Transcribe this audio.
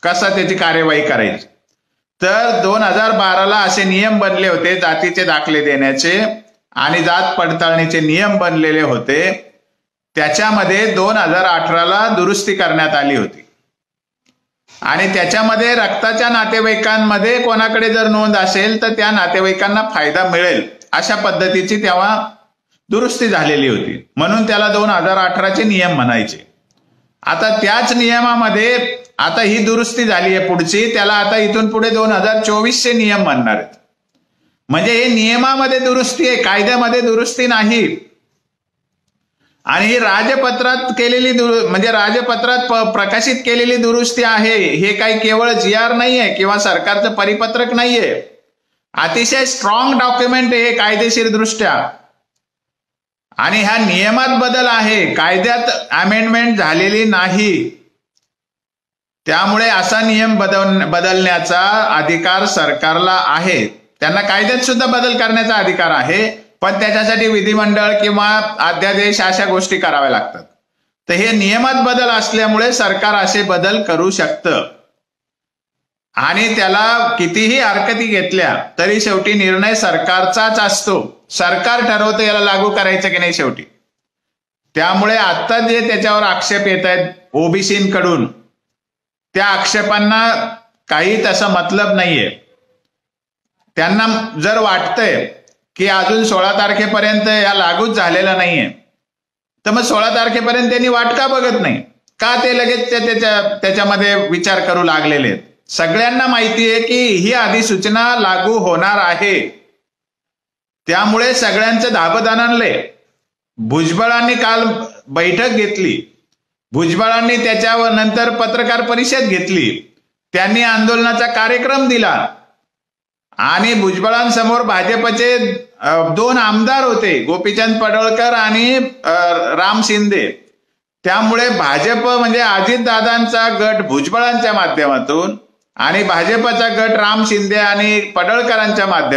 कसा त्याची कार्यवाही करायची। तर 2012ला असे नियम बनले होते जातीचे दाखले देण्याचे आणि जात पडताळणीचे नियम बनलेले होते। त्याच्यामध्ये 2018ला दुरुस्ती करण्यात आली होती आणि त्याच्यामध्ये रक्ताच्या नातेवाईकांमध्ये कोणाकडे जर नोंद असेल तर त्या नातेवाईकांना फायदा मिळेल अशा पद्धतीची तेव्हा दुरुस्ती झालेली होती, म्हणून त्याला 2018चे नियम म्हणायचे। आता त्याच नियमामध्ये आता ही दुरुस्ती झाली आहे पुढची, त्याला आता इथून पुढे 2024चे नियम म्हणणार आहेत। म्हणजे हे नियमामध्ये दुरुस्ती आहे, कायद्यामध्ये दुरुस्ती नाही। आणि ही राजपत्रात केलेली म्हणजे राजपत्रात प्रकाशित केलेली दुरुस्ती आहे, हे काही केवळ GR नाहीये किंवा सरकारचं परिपत्रक नाहीये, अतिशय स्ट्रॉंग डॉक्युमेंट आहे कायदेशीर दृष्ट्या। आणि ह्या नियमात बदल आहे, कायद्यात अमेंडमेंट झालेली नाही। त्यामुळे असा नियम बदलण्याचा अधिकार सरकारला आहे। त्यांना कायद्यात सुद्धा बदल करण्याचा अधिकार आहे, पण त्याच्यासाठी विधिमंडळ किंवा अध्यादेश अशा गोष्टी कराव्या लागतात। तर हे नियमात बदल असल्यामुळे सरकार असे बदल करू शकतं आणि त्याला कितीही हरकती घेतल्या तरी शेवटी निर्णय सरकारचाच असतो। सरकार ठरवतं याला लागू करायचं की नाही शेवटी। त्यामुळे आता जे त्याच्यावर आक्षेप येत आहेत ओबीसींकडून, त्या आक्षेपांना काही तसा मतलब नाहीये। त्यांना जर वाटतंय की अजून 16 तारखेपर्यंत या लागूच झालेला नाहीये, तर मग 16 तारखेपर्यंत त्यांनी वाट का बघत नाही? का ते लगेच त्याच्यामध्ये विचार करू लागलेले आहेत? सगळ्यांना माहिती आहे की ही अधिसूचना लागू होणार आहे, त्यामुळे सगळ्यांचं धाबं आणलंय। भुजबळांनी काल बैठक घेतली, भुजबळांनी त्याच्यावर नंतर पत्रकार परिषद घेतली, त्यांनी आंदोलनाचा कार्यक्रम दिला आणि भुजबळांसमोर भाजपचे 2 आमदार होते, गोपीचंद पडळकर आणि राम शिंदे। त्यामुळे भाजप म्हणजे अजितदादांचा गट भुजबळांच्या माध्यमातून आणि भाजपचा गट राम शिंदे आणि पडळकरांच्या माध्यमातून